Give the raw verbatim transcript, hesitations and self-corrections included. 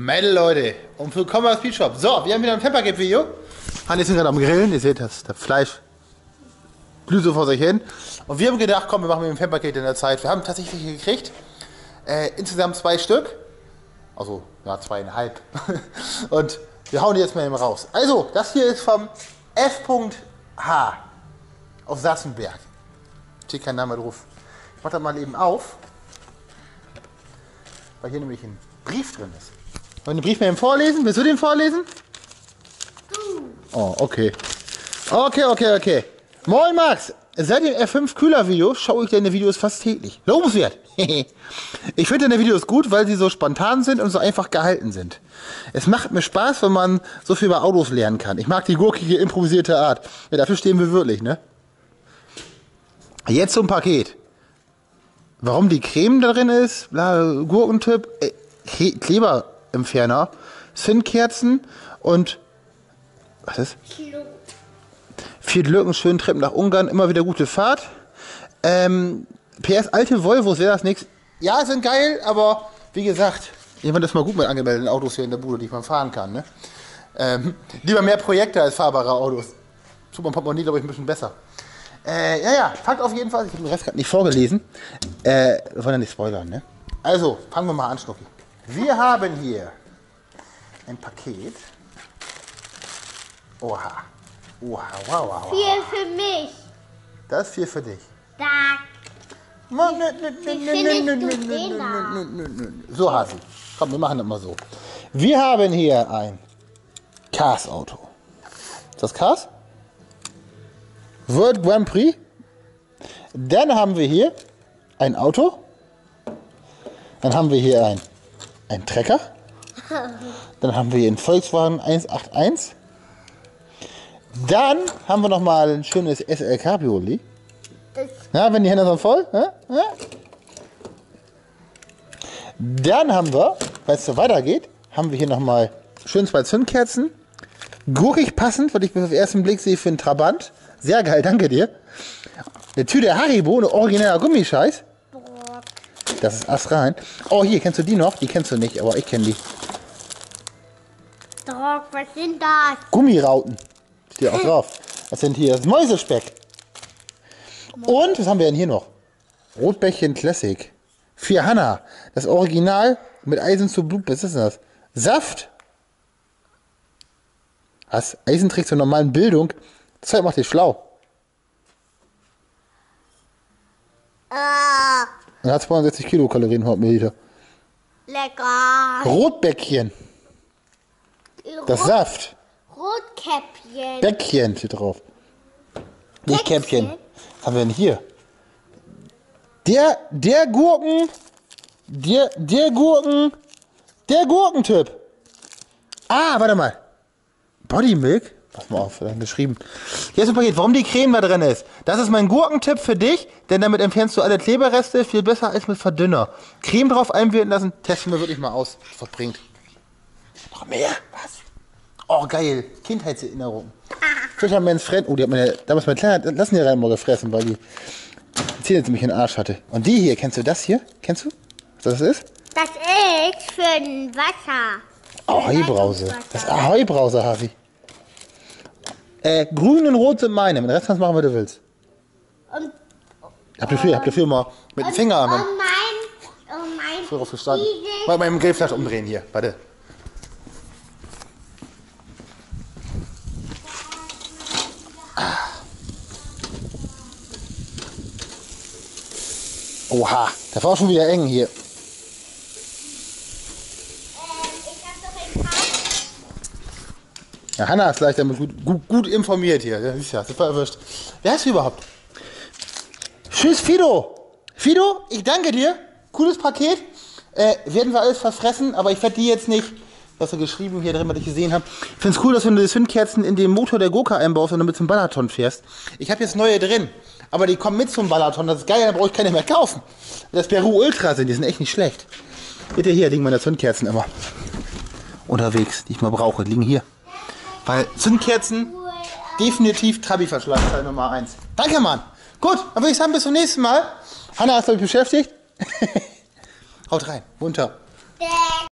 Mädel, Leute, und willkommen beim Speed Shop. So, wir haben wieder ein Peppercake-Video. Hanni ist gerade am Grillen, ihr seht das, das Fleisch blüht so vor sich hin. Und wir haben gedacht, komm, wir machen mit dem Peppercake in der Zeit. Wir haben tatsächlich gekriegt, äh, insgesamt zwei Stück. Also, ja, zweieinhalb. Und wir hauen die jetzt mal eben raus. Also, das hier ist vom F H aus Sassenberg. Steht kein Name drauf. Ich mach das mal eben auf, weil hier nämlich ein Brief drin ist. Wollen wir den Brief mal eben vorlesen? Willst du den vorlesen? Oh, okay. Okay, okay, okay. Moin Max! Seit dem F fünf Kühler Video schaue ich deine Videos fast täglich. Lobenswert! Ich finde deine Videos gut, weil sie so spontan sind und so einfach gehalten sind. Es macht mir Spaß, wenn man so viel über Autos lernen kann. Ich mag die gurkige, improvisierte Art. Ja, dafür stehen wir wirklich, ne? Jetzt zum Paket. Warum die Creme da drin ist, Gurkentipp, äh, Kleberentferner, Zinnkerzen und was ist? Vier Lücken, schönen Trip nach Ungarn, immer wieder gute Fahrt. Ähm, P S, alte Volvos, wäre das nichts? Ja, sind geil, aber wie gesagt, jemand ist mal gut mit angemeldeten Autos hier in der Bude, die man fahren kann. Ne? Ähm, lieber mehr Projekte als fahrbare Autos. Super Portemonnaie, glaube ich, ein bisschen besser. Äh, ja, ja, Fakt auf jeden Fall, ich habe den Rest gerade nicht vorgelesen. Äh, wir wollen ja nicht spoilern, ne? Also, fangen wir mal an, Schnucki. Wir haben hier ein Paket. Oha. Oha, wow, wow, wow. Vier für mich. Das ist vier für dich. Dank. So, Hasi. Komm, wir machen das mal so. Wir haben hier ein Cars-Auto. Ist das Cars? World Grand Prix. Dann haben wir hier ein Auto. Dann haben wir hier ein, ein Trecker. Dann haben wir hier einen Volkswagen eins acht eins. Dann haben wir noch mal ein schönes S L Cabriolet. Na, wenn die Hände sind voll. Ja? Ja? Dann haben wir, weil es so weitergeht, haben wir hier noch mal schön zwei Zündkerzen. Gurkig passend, was ich auf den ersten Blick sehe, für einen Trabant. Sehr geil, danke dir. Eine Tüte Haribo, eine origineller Gummischeiß. Das ist astrein. Oh, hier, kennst du die noch? Die kennst du nicht, aber ich kenne die. Doch, was sind das? Gummirauten. Steht auch drauf. Das sind hier das Mäusespeck. Und, was haben wir denn hier noch? Rotbäckchen Classic. Für Hanna. Das Original mit Eisen zu Blut. Was ist das? Saft. Was? Eisen trägt zur normalen Bildung. Das Zeug macht dich schlau. Ah, Und hat zweihundertsechzig Kilokalorien pro Milliliter. lecker. Rotbäckchen. Das Rot- Saft. Rotkäppchen. Bäckchen steht drauf. Nicht Käppchen. Bäckchen? Was haben wir denn hier? Der, der Gurken. Der, der Gurken. Der Gurkentipp. Ah, warte mal. Bodymilk? Pass mal auf, dann geschrieben. Hier ist ein Paket, warum die Creme da drin ist. Das ist mein Gurkentipp für dich, denn damit entfernst du alle Kleberreste viel besser als mit Verdünner. Creme drauf einwirken lassen, testen wir wirklich mal aus, was bringt. Noch mehr? Was? Oh, geil. Kindheitserinnerung. Fisherman's Friend. Oh, die hat meine, damals mein Kleiner, lassen die rein mal gefressen, weil die Zähne ziemlich in den Arsch hatte. Und die hier, kennst du das hier? Kennst du, was das ist? Das ist für ein Wasser. Oh, Heubrause. Das ist Heubrause, Hasi. Äh, grün und rot sind meine. Mit dem Rest kannst du machen, was du willst. Und, Habt ihr viel, habt ihr viel mal mit dem und, Finger und mit mein, und mein früher aufgestanden. Diesel- Mal meinem Grillfleisch umdrehen hier. Warte. Ah. Oha, das war schon wieder eng hier. Ähm, ich hab doch ein paar. Ja, Hanna ist gleich damit gut, gut, gut informiert hier. Ja, ist ja super erwischt. Wer ist sie überhaupt? Tschüss, Fido. Fido, ich danke dir. Cooles Paket. Äh, werden wir alles verfressen, aber ich werde die jetzt nicht, was er geschrieben hier drin, was ich gesehen habe. Ich finde es cool, dass du die Zündkerzen in den Motor der Gurke einbaust und damit zum Balaton fährst. Ich habe jetzt neue drin, aber die kommen mit zum Balaton. Das ist geil, dann brauche ich keine mehr kaufen. Das Peru Ultra sind, die sind echt nicht schlecht. Bitte hier liegen meine Zündkerzen immer unterwegs, die ich mal brauche, die liegen hier. Weil Zündkerzen, definitiv Trabi-Verschlag, Teil Nummer eins. Danke, Mann. Gut, dann würde ich sagen, bis zum nächsten Mal. Hanna ist, glaube ich, beschäftigt. Haut rein, munter. Der